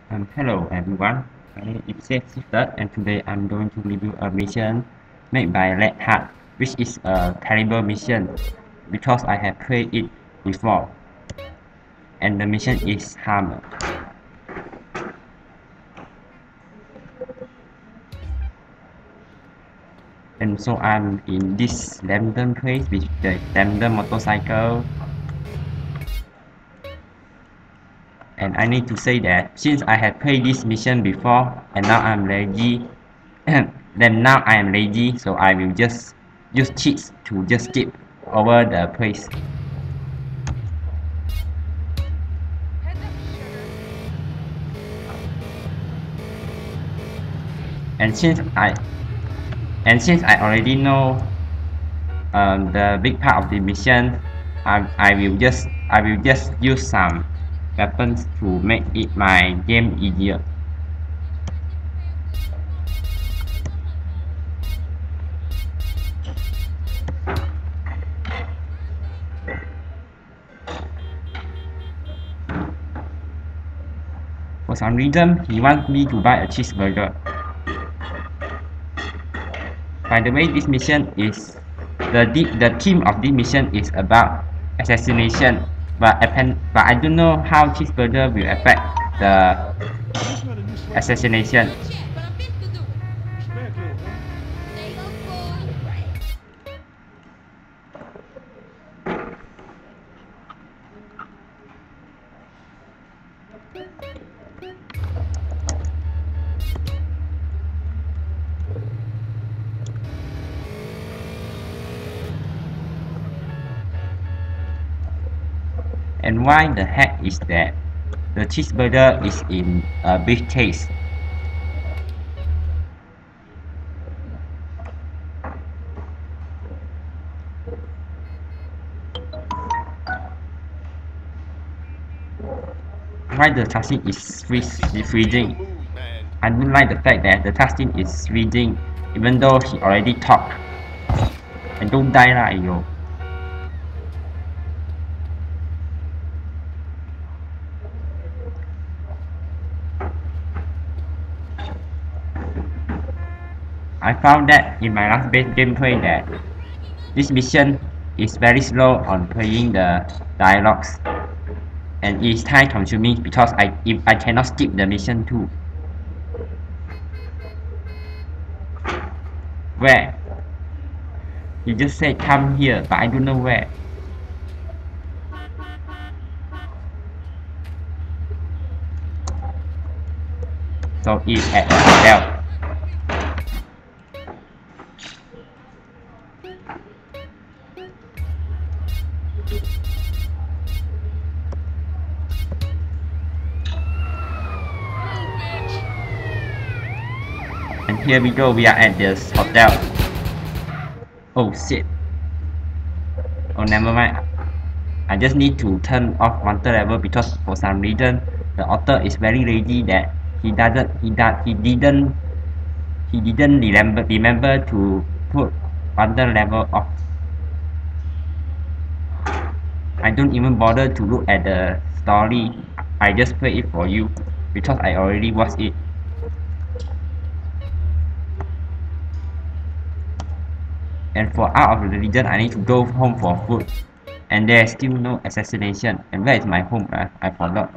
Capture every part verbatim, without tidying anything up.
Um, hello everyone, my name is Sifted and today I'm going to review a mission made by Red Hat, which is a terrible mission because I have played it before, and the mission is Hammer. And so I'm in this random place with the random motorcycle. And I need to say that since I have played this mission before and now I'm lazy, then now I am lazy, so I will just use cheats to just skip over the place. And since I and since I already know um, the big part of the mission, I, I will just I will just use some weapons to make it my game easier. For some reason, he wants me to buy a cheeseburger. By the way, this mission is the the theme of this mission is about assassination, but but I don't know how cheeseburger will affect the assassination. And why the heck is that the cheeseburger is in a big case? Why the cutscene is freezing? I don't like the fact that the cutscene is freezing even though he already talked. And don't die lah, yo. I found that in my last base gameplay that this mission is very slow on playing the dialogues, and it's time consuming because I if I cannot skip the mission too. Where? He just said come here, but I don't know where. So it's at the hotel. And here we go, we are at this hotel. Oh shit. Oh, never mind. I just need to turn off water level because for some reason the author is very lazy that he doesn't he does he didn't he didn't remember remember to put water level off. I don't even bother to look at the story. I just play it for you because I already watched it. And for out of religion, I need to go home for food, and there's still no assassination. And where is my home? Uh, I forgot.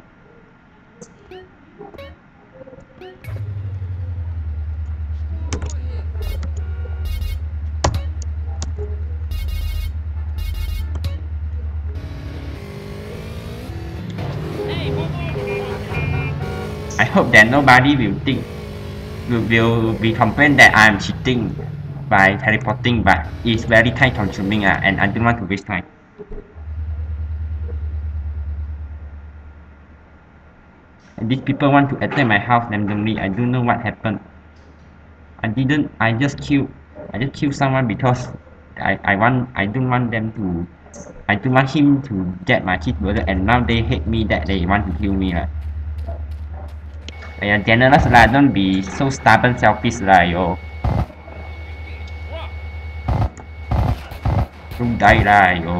I hope that nobody will think will, will be complain that I am cheating by teleporting, but it's very time consuming uh, and I don't want to waste time. And these people want to attack my house randomly. I don't know what happened. I didn't I just killed I just killed someone because I, I want I don't want them to I don't want him to get my cheeseburger, and now they hate me that they want to kill me lah. Yeah, generous lah, don't be so stubborn selfish lah, yo. Don't die lah, yo.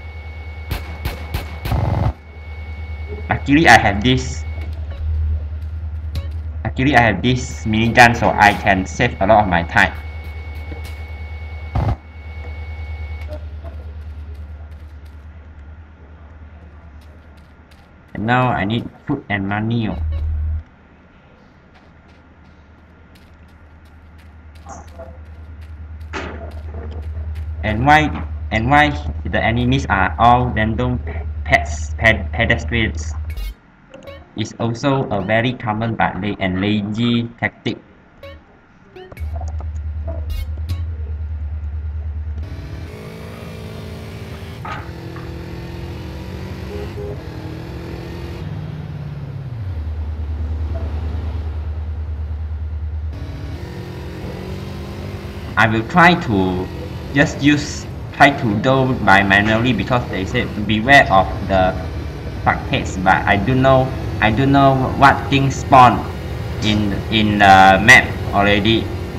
Luckily I have this Luckily I have this minigun so I can save a lot of my time. And now I need food and money. And why and why the enemies are all random pets ped pedestrians is also a very common but la and lazy tactic. I will try to just use try to do by manually because they said beware of the fuckheads, but I do know I do know what things spawn in in the map already.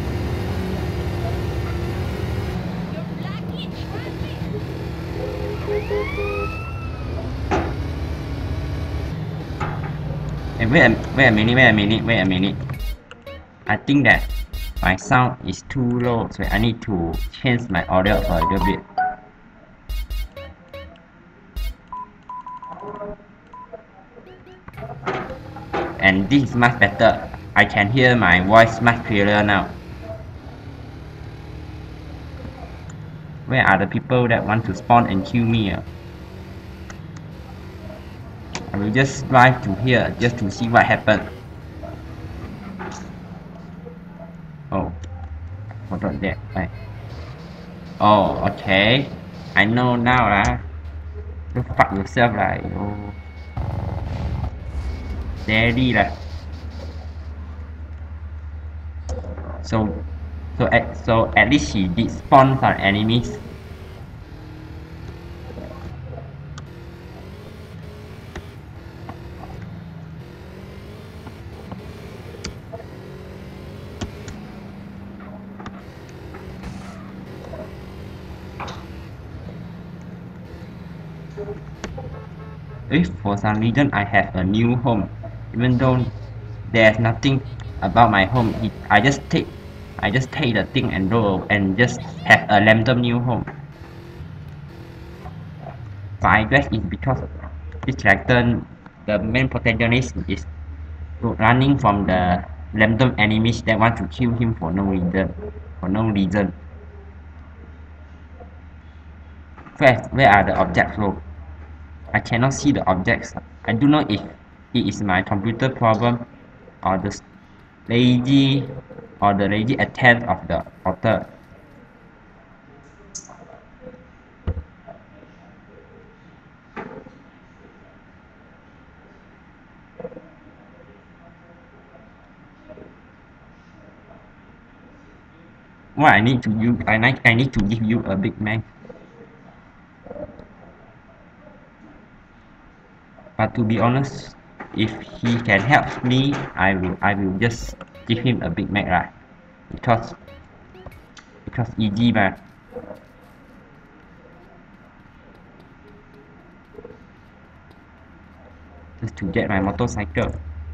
And wait a, wait a minute, wait a minute, wait a minute. I think that my sound is too low, so I need to change my audio a little bit. And this is much better. I can hear my voice much clearer now. Where are the people that want to spawn and kill me? Uh? I will just drive to here just to see what happened. Oh, forgot that. Right. Oh, okay. I know now lah. You fuck yourself lah. Oh. Daddy lah. So, so at so at least she did spawn some enemies. If for some reason I have a new home, even though there's nothing about my home, it, I just take I just take the thing and roll and just have a random new home. But I guess it's because this character, the main protagonist, is running from the random enemies that want to kill him for no reason. For no reason. Where, where are the objects though? I cannot see the objects. I don't know if it is my computer problem or the lazy or the lazy attempt of the author. Why I need to you I need I need to give you a Big Mac. But to be honest, if he can help me, I will I will just give him a Big Mac, right? Because because easy man. Just to get my motorcycle.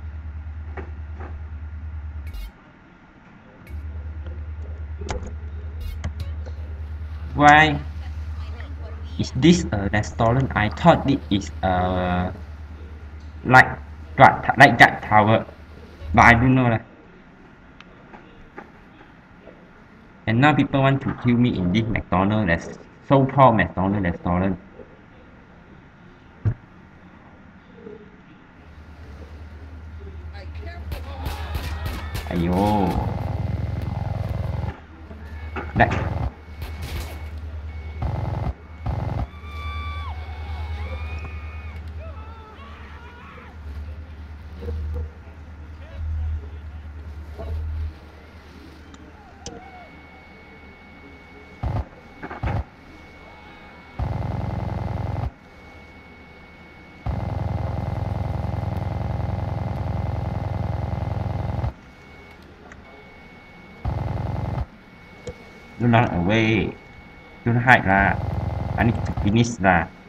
Why is this a restaurant? I thought it is a like like that tower, but I don't know lah. And now people want to kill me in this McDonald's, so-called McDonald's restaurant. Ayo. That. Do not away. Do not hide lah. I need to finish lah.